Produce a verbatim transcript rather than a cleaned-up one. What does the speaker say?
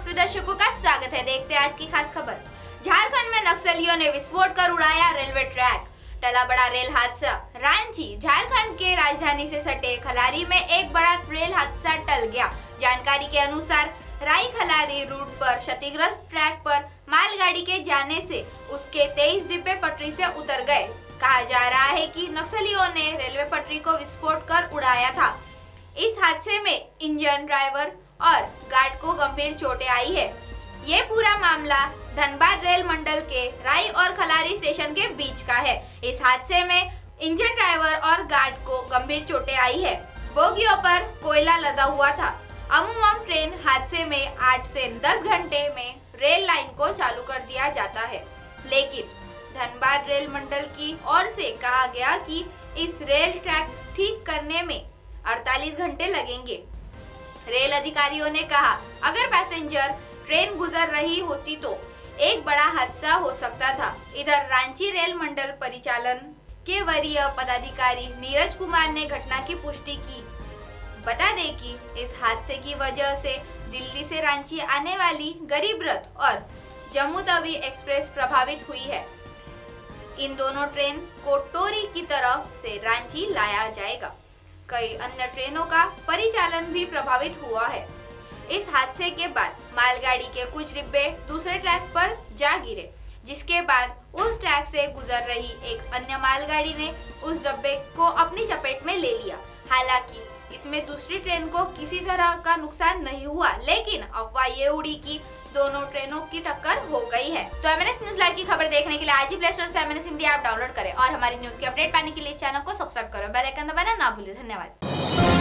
सभी दर्शकों का स्वागत है। देखते हैं आज की खास खबर। झारखंड में नक्सलियों ने विस्फोट कर उड़ाया रेलवे ट्रैक, टला बड़ा रेल हादसा। रांची झारखंड के राजधानी से सटे खलारी में एक बड़ा रेल हादसा टल गया। जानकारी के अनुसार राई खलारी रूट पर क्षतिग्रस्त ट्रैक पर मालगाड़ी के जाने से उसके तेईस डिब्बे पटरी से उतर गए। कहा जा रहा है कि नक्सलियों ने रेलवे पटरी को विस्फोट कर उड़ाया था। इस हादसे में इंजन, ड्राइवर और गार्ड को गंभीर चोटें आई है। ये पूरा मामला धनबाद रेल मंडल के राई और खलारी स्टेशन के बीच का है। इस हादसे में इंजन, ड्राइवर और गार्ड को गंभीर चोटें आई है। बोगियों पर कोयला लदा हुआ था। अमूमन ट्रेन हादसे में आठ से दस घंटे में रेल लाइन को चालू कर दिया जाता है, लेकिन धनबाद रेल मंडल की ओर से कहा गया कि इस रेल ट्रैक ठीक करने में अड़तालीस घंटे लगेंगे। रेल अधिकारियों ने कहा, अगर पैसेंजर ट्रेन गुजर रही होती तो एक बड़ा हादसा हो सकता था। इधर रांची रेल मंडल परिचालन के वरीय पदाधिकारी नीरज कुमार ने घटना की पुष्टि की। बता दें कि इस हादसे की वजह से दिल्ली से रांची आने वाली गरीब रथ और जम्मू तवी एक्सप्रेस प्रभावित हुई है। इन दोनों ट्रेन को टोरी की तरफ से रांची लाया जाएगा। कई अन्य ट्रेनों का परिचालन भी प्रभावित हुआ है। इस हादसे के बाद मालगाड़ी के कुछ डिब्बे दूसरे ट्रैक पर जा गिरे, जिसके बाद उस ट्रैक से गुजर रही एक अन्य मालगाड़ी ने उस डिब्बे को अपनी चपेट में ले लिया। हालांकि इसमें दूसरी ट्रेन को किसी तरह का नुकसान नहीं हुआ, लेकिन अफवाह ये उड़ी कि दोनों ट्रेनों की टक्कर हो गई है। तो एमएनएस न्यूज लाइव की खबर देखने के लिए आज ही प्ले स्टोर से एमएनएस हिंदी ऐप डाउनलोड करें और हमारी न्यूज की अपडेट पाने के लिए इस चैनल को सब्सक्राइब करो। बेल आइकन दबाना ना भूलें। धन्यवाद।